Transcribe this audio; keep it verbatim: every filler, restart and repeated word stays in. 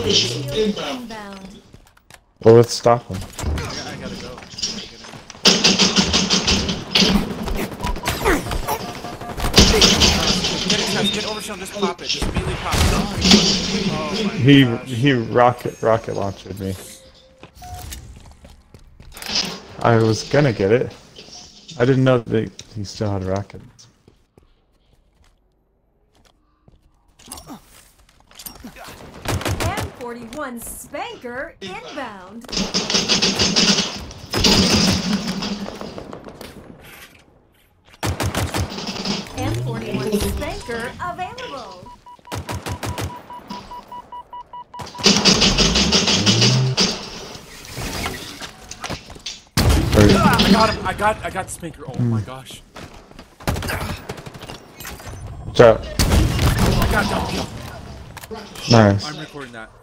Inbound. Well, let's stop him. I, gotta, I gotta go. Get it, get overshown, just pop it. Just immediately pop it. Oh my He gosh. he rocket rocket launched me. I was gonna get it. I didn't know that he still had rockets. M forty-one Spanker inbound. M forty-one Spanker available. Ah, I got him. I got. I got the Spanker. Oh my gosh. Watch out. I got double kill. Nice. I'm recording that.